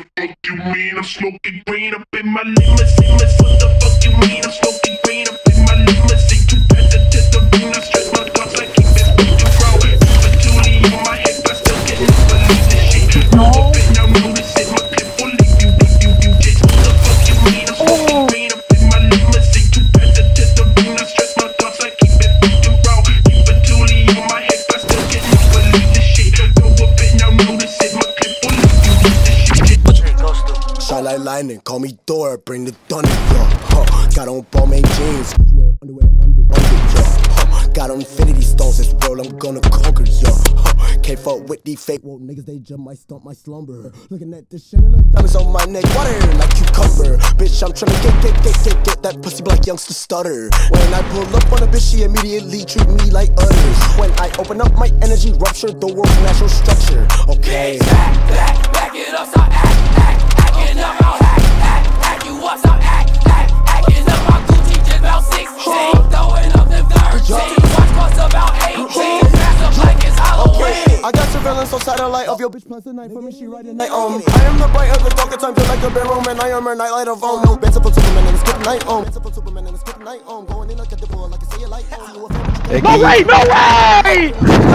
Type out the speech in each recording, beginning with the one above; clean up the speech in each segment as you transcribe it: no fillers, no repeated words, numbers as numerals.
Fuck you mean I'm smoking green up in my limousine? What the fuck you mean I'm smoking green up in my limousine? Too bad to the I stress my thoughts, I keep it fucking raw. Patootie on my head, but still getting believe this shit. No it, now notice it, my clip will leave you just. What the fuck you mean I'm smoking green up in my limousine? Too bad to I stress my thoughts, I keep it fucking raw. Patootie on my head, but still getting believe this shit. No it, now notice it, my clip will leave you just. Shine like lightning, call me Thor, bring the thunder, yo. Got on Balmain jeans, underwear yo. Got on infinity stones, this world I'm gonna conquer, yo. Can't fuck with these fake woke niggas, they just might stump my slumber. Looking at this shit, like diamonds on my neck, water like cucumber. Bitch, I'm tryna get that pussy black youngster stutter. When I pull up on a bitch, she immediately treat me like others. When I open up, my energy rupture the world's natural structure. Okay. Back it up, stop acting up, I'll hack you up, stop acting up. My Gucci just about 16, throwing up them 13. Watch cost about 18, dress up like it's Halloween. I got surveillance on satellite of your bitch plans tonight for me, she riding night I am the bright of the darker time, just like the bedroom, and I am her nightlight of no beds up on Superman and it's good night beds up on Superman and it's good night going in like a dipple, like I say it like No way!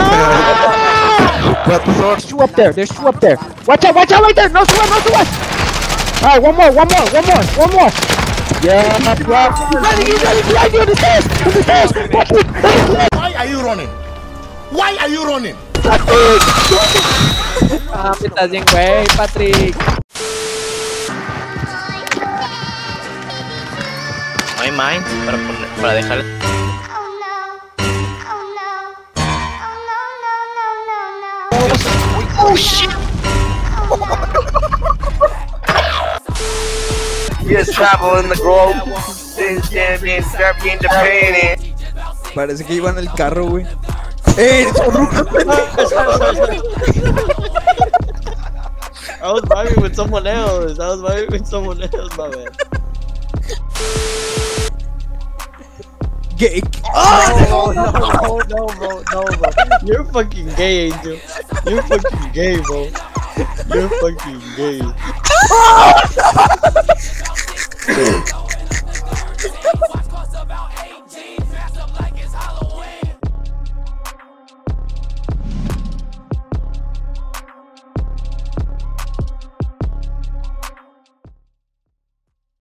There's two up there, Watch out right there! No to us! Alright, one more! Yeah, he's ready, on the stairs! Watch it! Why are you running? Estás bien, güey, Patrick. No hay mines para dejar. Oh shit! Yes, travel in the globe. Champion, Japan. Parece que iba en el carro, güey. I was vibing with someone else. My man. Gay. No, bro. You're fucking gay, Angel. You're fucking gay, bro. You're fucking gay.